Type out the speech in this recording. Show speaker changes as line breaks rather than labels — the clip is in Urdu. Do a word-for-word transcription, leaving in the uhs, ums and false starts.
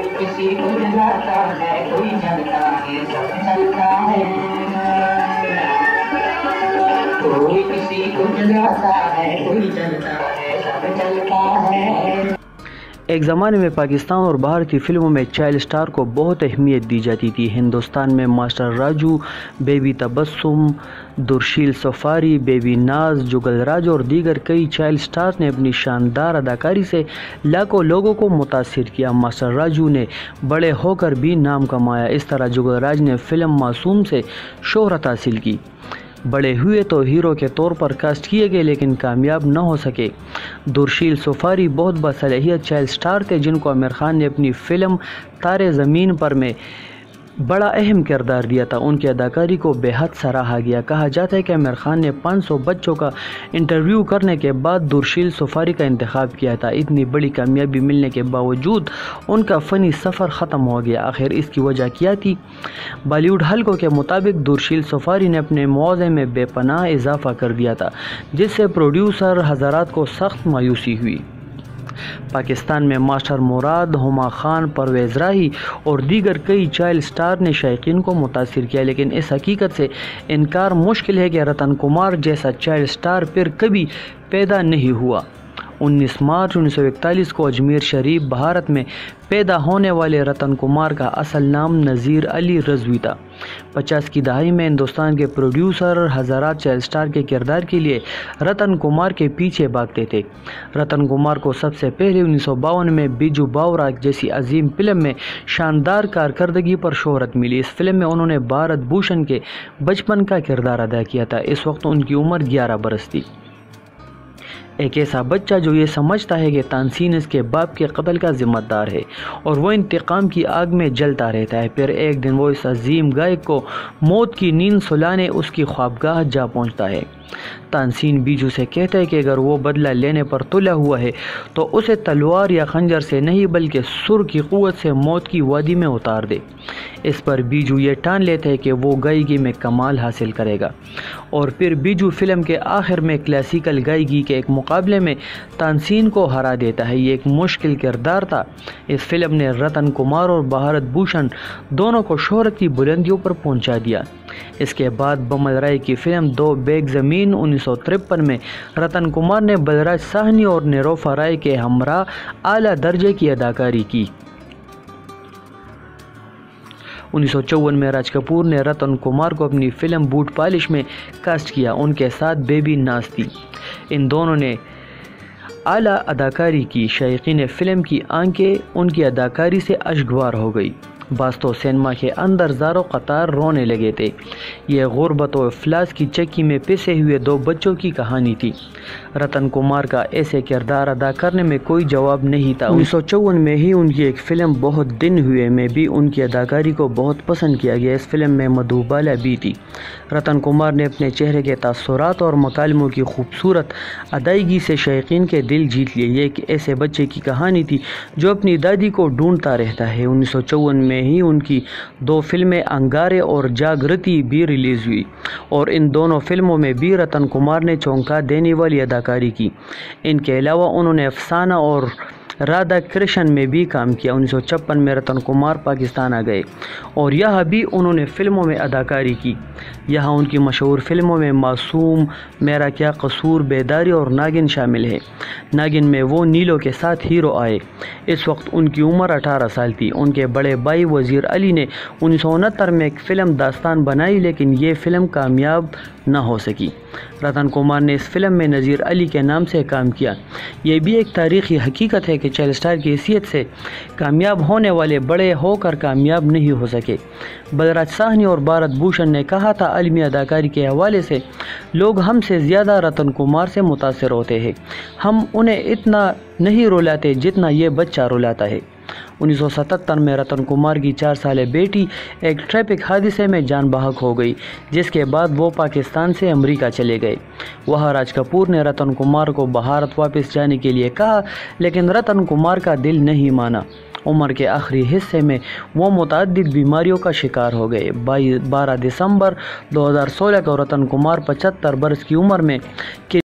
کوئی کسی کو جلاتا ہے کوئی جلتا ہے سب چلتا ہے کوئی کسی کو جلاتا ہے کوئی جلتا ہے سب چلتا ہے۔
ایک زمانے میں پاکستان اور باہر کی فلموں میں چائلڈ سٹار کو بہت اہمیت دی جاتی تھی۔ ہندوستان میں master Raju, baby Tabassum, Darsheel Safary, baby Naaz, Jugal Raj اور دیگر کئی چائلڈ سٹارز نے اپنی شاندار اداکاری سے لاکھوں لوگوں کو متاثر کیا۔ ماسٹر راجو نے بڑے ہو کر بھی نام کمایا، اس طرح جگل راج نے فلم معصوم سے شہرت حاصل کی۔ بڑے ہوئے تو ہیرو کے طور پر کاسٹ کیے گئے لیکن کامیاب نہ ہو سکے۔ درشیل سفاری بہت باصلاحیت چائلڈ سٹار تھے جن کو عامر خان نے اپنی فلم تارے زمین پر میں بڑا اہم کردار دیا تھا۔ ان کی اداکاری کو بے حد سراہا گیا۔ کہا جاتا ہے کہ عامر خان نے پانچ سو بچوں کا انٹرویو کرنے کے بعد درشیل سفاری کا انتخاب کیا تھا۔ اتنی بڑی کامیابی ملنے کے باوجود ان کا فنی سفر ختم ہو گیا۔ آخر اس کی وجہ کیا تھی؟ بالی ووڈ حلقوں کے مطابق درشیل سفاری نے اپنے معاوضے میں بے پناہ اضافہ کر دیا تھا جس سے پروڈیوسر حضرات کو سخت مایوسی ہوئی۔ پاکستان میں ماسٹر مراد، ہما خان، پرویز راہی اور دیگر کئی چائلڈ سٹار نے شائقین کو متاثر کیا، لیکن اس حقیقت سے انکار مشکل ہے کہ رتن کمار جیسا چائلڈ سٹار پھر کبھی پیدا نہیں ہوا۔ انیس مارچ انیس سو اکتالیس کو اجمیر شریف بھارت میں پیدا ہونے والے رتن کمار کا اصل نام نذیر علی رضوی تھا۔ پچاس کی دہائی میں ہندوستان کے پروڈیوسر حضرات چائلڈ سٹار کے کردار کے لیے رتن کمار کے پیچھے بھاگتے تھے۔ رتن کمار کو سب سے پہلے انیس سو باون میں بیجو باورا جیسی عظیم فلم میں شاندار کارکردگی پر شہرت ملی۔ اس فلم میں انہوں نے بھارت بھوشن کے بچپن کا کردار ادا کیا تھا۔ اس وقت ان کی عمر گیارہ برس تھی۔ ایک ایسا بچہ جو یہ سمجھتا ہے کہ تانسین اس کے باپ کے قتل کا ذمہ دار ہے اور وہ انتقام کی آگ میں جلتا رہتا ہے۔ پھر ایک دن وہ اس عظیم گائک کو موت کی نیند سلانے اس کی خوابگاہ جا پہنچتا ہے۔ تانسین بیجو سے کہتا ہے کہ اگر وہ بدلہ لینے پر تلا ہوا ہے تو اسے تلوار یا خنجر سے نہیں بلکہ سر کی قوت سے موت کی وادی میں اتار دے۔ اس پر بیجو یہ ٹان لیتا ہے کہ وہ گائیکی میں کمال حاصل کرے گا اور پھر بیجو فلم کے آخر میں کلاسیکل گائیکی کے ایک مقابلے میں تانسین کو ہرا دیتا ہے۔ یہ ایک مشکل کردار تھا۔ اس فلم نے رتن کمار اور بھارت بھوشن دونوں کو شہرت کی بلندیوں پر پہنچا دیا۔ اس کے بعد بمل رائے کی فلم دو بیگ زمین انیس سو ترپن میں رتن کمار نے بلراج ساہنی اور نیروفا رائے کے ہمراہ اعلیٰ درجے کی اداکاری کی۔ انیس سو چون میں راج کپور نے رتن کمار کو اپنی فلم بوٹ پالش میں کاسٹ کیا۔ ان کے ساتھ بیبی ناز تھی۔ ان دونوں نے اعلیٰ اداکاری کی۔ شائقین فلم کی آنکھیں ان کی اداکاری سے اشکبار ہو گئی۔ بعض تو سینما کے اندر زاروں قطار رونے لگے تھے۔ یہ غربت و افلاس کی چکی میں پسے ہوئے دو بچوں کی کہانی تھی۔ رتن کمار کا ایسے کردار ادا کرنے میں کوئی جواب نہیں تھا۔ انیس سو چون میں ہی ان کی ایک فلم بہت دن ہوئے میں بھی ان کی اداکاری کو بہت پسند کیا گیا۔ اس فلم میں مدھو بالا بھی تھی۔ رتن کمار نے اپنے چہرے کے تاثرات اور مکالموں کی خوبصورت ادائیگی سے شائقین کے دل جیت لیے۔ یہ ایک ایسے بچے کی کہانی تھی جو اپنی دادی کو ڈھونڈتا رہتا ہے۔ انیس سو چون میں ہی ان کی دو فلمیں انگارے اور جاگرتی بھی ریلیز ہوئی اور ان دونوں فلموں میں بھی رتن کمار نے چونکا دینے والی اداکاری کی۔ ان کے علاوہ انہوں نے افسانہ اور رادھا کرشن میں بھی کام کیا۔ انیس سو چھپن میں رتن کمار پاکستان آ گئے اور یہاں بھی انہوں نے فلموں میں اداکاری کی۔ یہاں ان کی مشہور فلموں میں معصوم، میرا کیا قصور، بیداری اور ناگن شامل ہے۔ ناگن میں وہ نیلو کے ساتھ ہیرو آئے۔ اس وقت ان کی عمر اٹھارہ سال تھی۔ ان کے بڑے بھائی وزیر علی نے انیس سو انہتر میں ایک فلم داستان بنائی لیکن یہ فلم کامیاب نہ ہو سکی۔ رتن کمار نے اس فلم میں نذیر علی کے نام سے کام کیا۔ یہ بھی ایک تاریخی حقیقت ہے کہ چائلڈ سٹار کی حیثیت سے کامیاب ہونے والے بڑے ہو کر کامیاب نہیں ہو سکے۔ بلراج ساہنی اور بھارت بھوشن نے کہا تھا، عالمی اداکاری کے حوالے سے لوگ ہم سے زیادہ رتن کمار سے متاثر ہوتے ہیں۔ ہم انہیں اتنا نہیں رلاتے جتنا یہ بچہ رلاتا ہے۔ انیس سو ستتر میں رتن کمار کی چار سالہ بیٹی ایک ٹریفک حادثے میں جان بحق ہو گئی جس کے بعد وہ پاکستان سے امریکہ چلے گئے۔ وہاں راج کپور نے رتن کمار کو بھارت واپس جانے کے لیے کہا لیکن رتن کمار کا دل نہیں مانا۔ عمر کے آخری حصے میں وہ متعدد بیماریوں کا شکار ہو گئے۔ بارہ دسمبر دو ہزار سولہ کو رتن کمار پچہتر برس کی عمر میں